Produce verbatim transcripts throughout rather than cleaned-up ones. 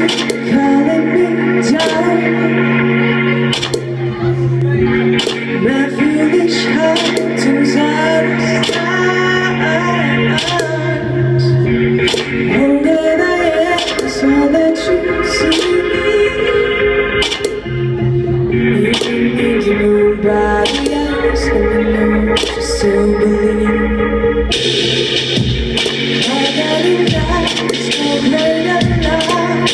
calling me down. My foolish heart turns out of stars. Older I am, is all that you see. You don't need nobody else, and I know you still believe. All that in life is no greater love.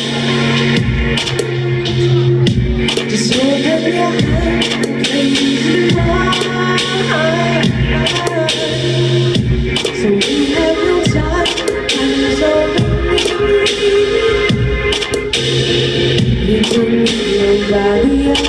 Just open your heart and please the wine. So we have no time, time is all we need. You don't need nobody else.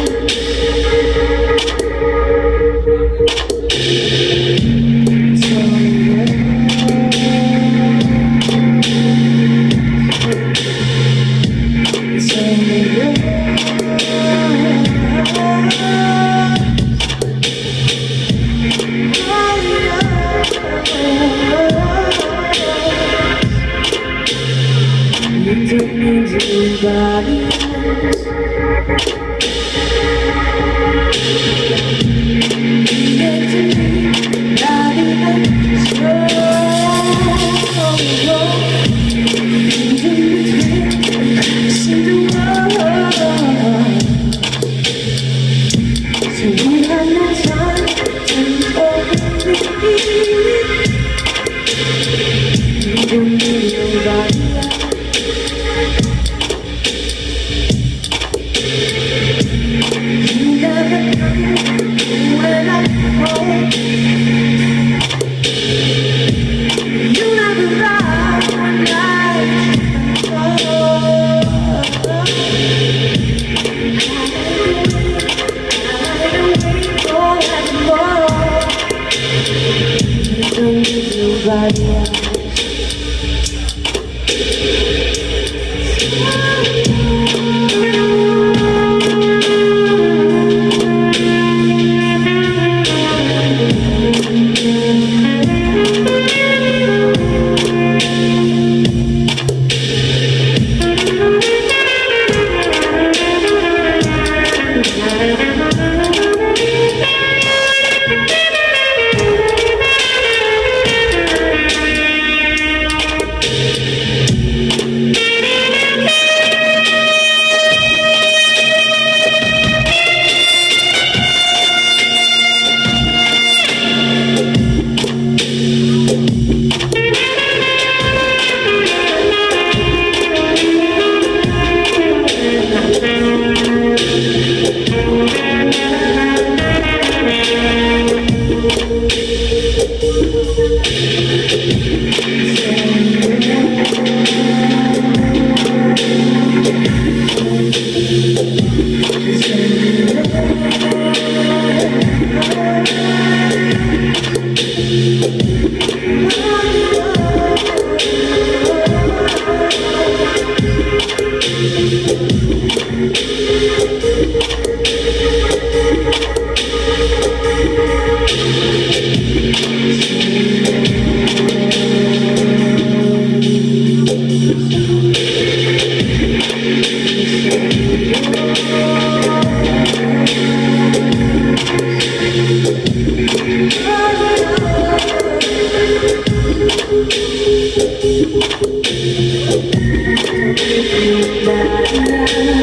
You don't need nobody else. You get to me, body and soul. In between the cracks in the wall. So we have no time to overthink. You don't need nobody else. You never come when I call. You never ride when I fall. I don't wait for that tomorrow. You don't need nobody else. Bye.